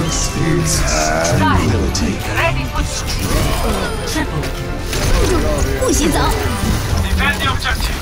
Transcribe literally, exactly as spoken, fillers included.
experience will take Triple. 不许走！ Defend the objective.